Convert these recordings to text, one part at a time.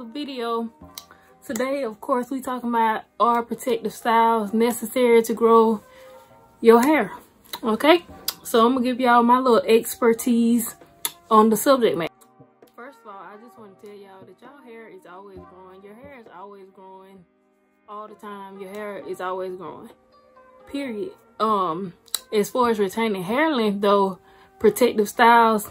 video. Today, of course, we talking about are protective styles necessary to grow your hair. Okay, so I'm gonna give y'all my little expertise on the subject matter. First of all, I just want to tell y'all that y'all hair is always growing. Your hair is always growing all the time. Your hair is always growing, period. As far as retaining hair length though, protective styles,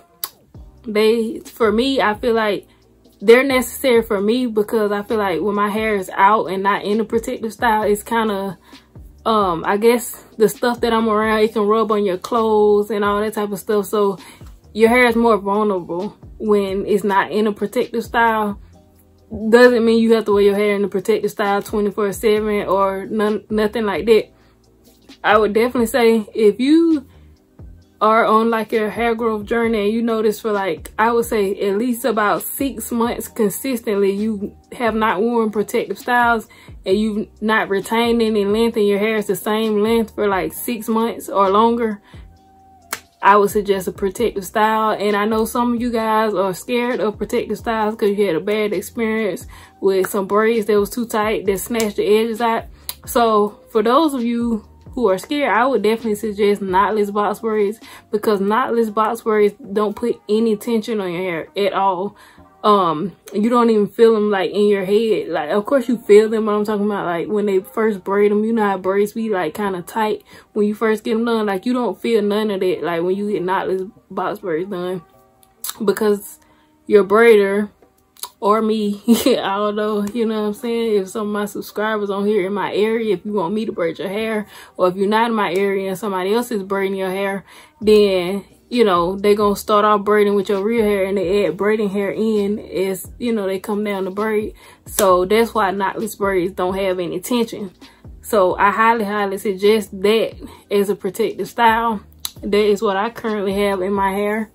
for me, I feel like they're necessary for me because I feel like when my hair is out and not in a protective style, it's kind of I guess the stuff that I'm around, it can rub on your clothes and all that type of stuff. So your hair is more vulnerable when it's not in a protective style. Doesn't mean you have to wear your hair in a protective style 24/7 or nothing like that. I would definitely say if you are on like your hair growth journey and you notice for like, I would say at least about 6 months consistently you have not worn protective styles and you've not retained any length and your hair is the same length for like 6 months or longer, I would suggest a protective style. And I know some of you guys are scared of protective styles because you had a bad experience with some braids that was too tight that snatched the edges out. So for those of you who are scared, I would definitely suggest knotless box braids because knotless box braids don't put any tension on your hair at all. You don't even feel them like in your head. Like, of course you feel them, but I'm talking about like when they first braid them. You know how braids be like kind of tight when you first get them done. Like you don't feel none of that like when you get knotless box braids done because your braider or me, I don't know, you know what I'm saying? If some of my subscribers on here in my area, if you want me to braid your hair, or if you're not in my area and somebody else is braiding your hair, then, you know, they're going to start off braiding with your real hair and they add braiding hair in as, you know, they come down the braid. So that's why knotless braids don't have any tension. So I highly suggest that as a protective style. That is what I currently have in my hair.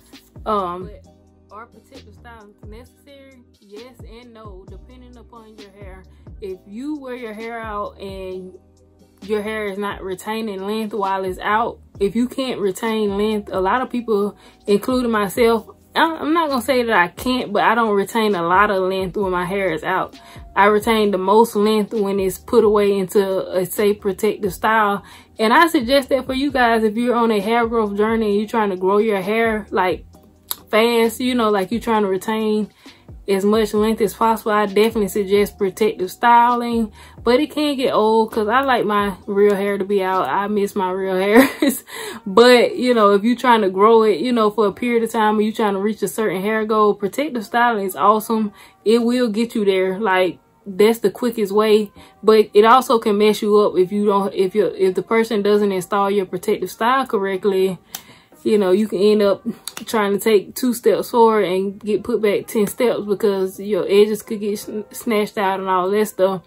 Are protective styles necessary? Yes and no, depending upon your hair. If you wear your hair out and your hair is not retaining length while it's out, if you can't retain length, a lot of people, including myself, I'm not gonna say that I can't, but I don't retain a lot of length when my hair is out. I retain the most length when it's put away into a safe protective style. And I suggest that for you guys, if you're on a hair growth journey and you're trying to grow your hair like fast, you know, like you're trying to retain as much length as possible, I definitely suggest protective styling. But it can get old because I like my real hair to be out. I miss my real hairs. But, you know, if you're trying to grow it, you know, for a period of time, or you're trying to reach a certain hair goal, protective styling is awesome. It will get you there. Like, that's the quickest way. But it also can mess you up if you don't, if the person doesn't install your protective style correctly. You know, you can end up trying to take 2 steps forward and get put back 10 steps because your edges could get snatched out and all that stuff.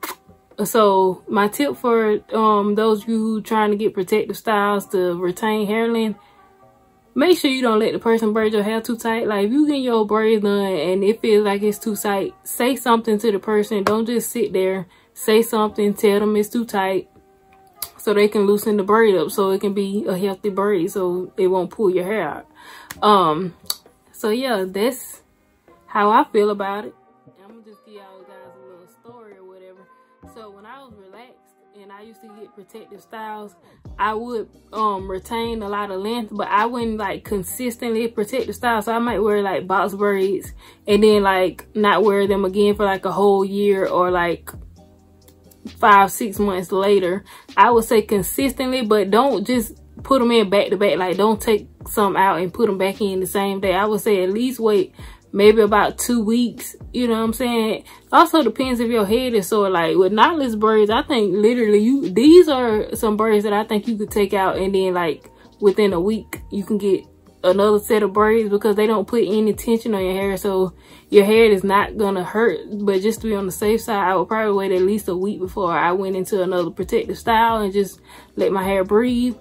So my tip for those of you who trying to get protective styles to retain hair length, make sure you don't let the person braid your hair too tight. Like if you get your braids done and it feels like it's too tight, say something to the person. Don't just sit there. Say something, tell them it's too tight, so they can loosen the braid up so it can be a healthy braid so it won't pull your hair out. So yeah, that's how I feel about it. I'm gonna just give y'all guys a little story or whatever. So when I was relaxed and I used to get protective styles, I would retain a lot of length, but I wouldn't like consistently protective styles. So I might wear like box braids and then like not wear them again for like a whole year or like 5-6 months later. I would say consistently, but don't just put them in back to back. Like don't take some out and put them back in the same day. I would say at least wait maybe about 2 weeks. You know what I'm saying? Also depends if your head is sore. Like with knotless braids, I think literally these are some braids that I think you could take out and then like within a week you can get another set of braids because they don't put any tension on your hair, so your hair is not gonna hurt. But just to be on the safe side, I would probably wait at least a week before I went into another protective style and just let my hair breathe.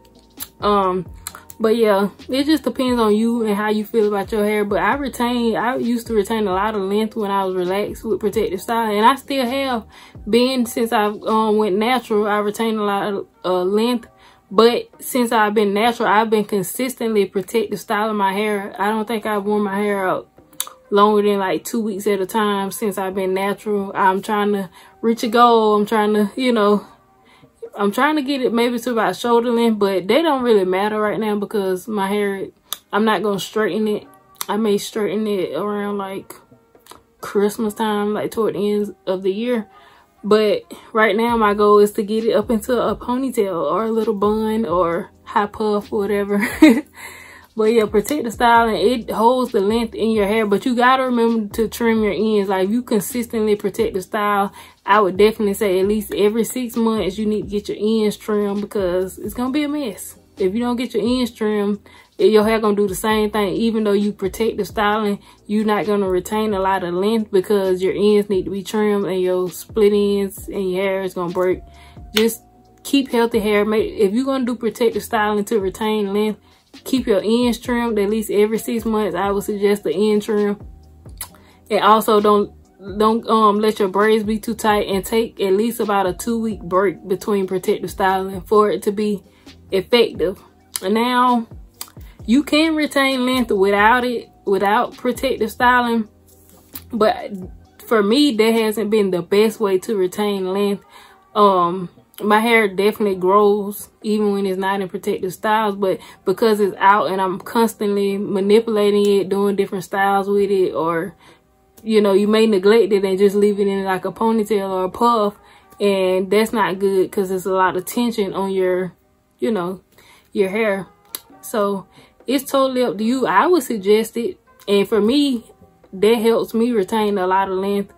But yeah, it just depends on you and how you feel about your hair. But I used to retain a lot of length when I was relaxed with protective style, and I still have been since I went natural. I retained a lot of length. But since I've been natural, I've been consistently protective styling my hair. I don't think I've worn my hair out longer than like 2 weeks at a time since I've been natural. I'm trying to reach a goal. I'm trying to, you know, I'm trying to get it maybe to about shoulder length, but they don't really matter right now because my hair, I'm not going to straighten it. I may straighten it around like Christmas time, like toward the end of the year. But right now my goal is to get it up into a ponytail or a little bun or high puff or whatever. But yeah, protective styling, it holds the length in your hair, but you gotta remember to trim your ends. Like, if you consistently protective style, I would definitely say at least every 6 months you need to get your ends trimmed, because it's gonna be a mess. If you don't get your ends trimmed, your hair gonna do the same thing. Even though you protective styling, you're not gonna retain a lot of length because your ends need to be trimmed and your split ends and your hair is gonna break. Just keep healthy hair. If you're gonna do protective styling to retain length, keep your ends trimmed at least every 6 months. I would suggest the end trim. And also don't let your braids be too tight, and take at least about a 2-week break between protective styling for it to be effective. And now you can retain length without protective styling, but for me that hasn't been the best way to retain length. My hair definitely grows even when it's not in protective styles, but because it's out and I'm constantly manipulating it, doing different styles with it, or, you know, you may neglect it and just leave it in like a ponytail or a puff, and that's not good because there's a lot of tension on your, you know, your hair. So it's totally up to you. I would suggest it, and for me, that helps me retain a lot of length.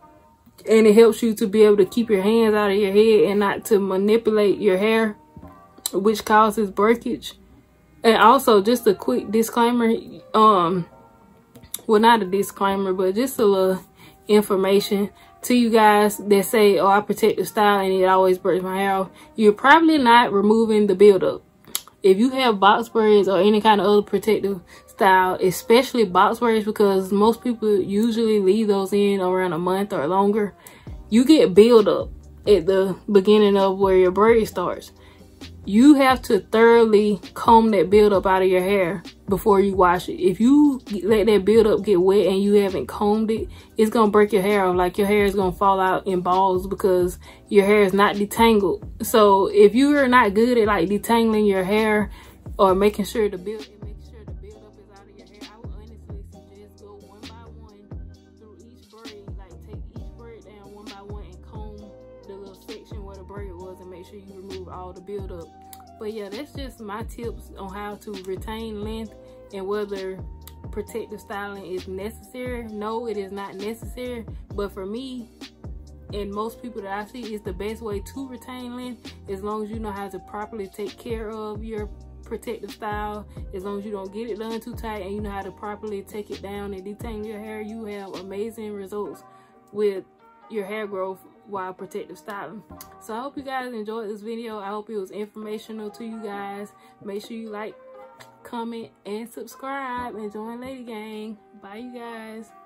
And it helps you to be able to keep your hands out of your head and not to manipulate your hair, which causes breakage. And also, just a quick disclaimer, well, not a disclaimer, but just a little information to you guys that say, oh, I protective style and it always breaks my hair off. You're probably not removing the buildup. If you have box braids or any kind of other protective style, especially box braids, because most people usually leave those in around a month or longer, you get buildup at the beginning of where your braid starts. You have to thoroughly comb that buildup out of your hair before you wash it. If you let that buildup get wet and you haven't combed it, it's gonna break your hair off. Like, your hair is gonna fall out in balls because your hair is not detangled. So if you are not good at like detangling your hair or making sure the buildup is out of your hair, I would honestly suggest go one by one through each braid. Like, take each braid down one by one and comb the little section where the braid was, and make sure you remove all the buildup. But yeah, that's just my tips on how to retain length and whether protective styling is necessary. No, it is not necessary, but for me and most people that I see, it's the best way to retain length, as long as you know how to properly take care of your protective style. As long as you don't get it done too tight and you know how to properly take it down and detangle your hair, you have amazing results with your hair growth while protective styling. So I hope you guys enjoyed this video. I hope it was informational to you guys. Make sure you like, comment, and subscribe, and join Lady Gang. Bye, you guys.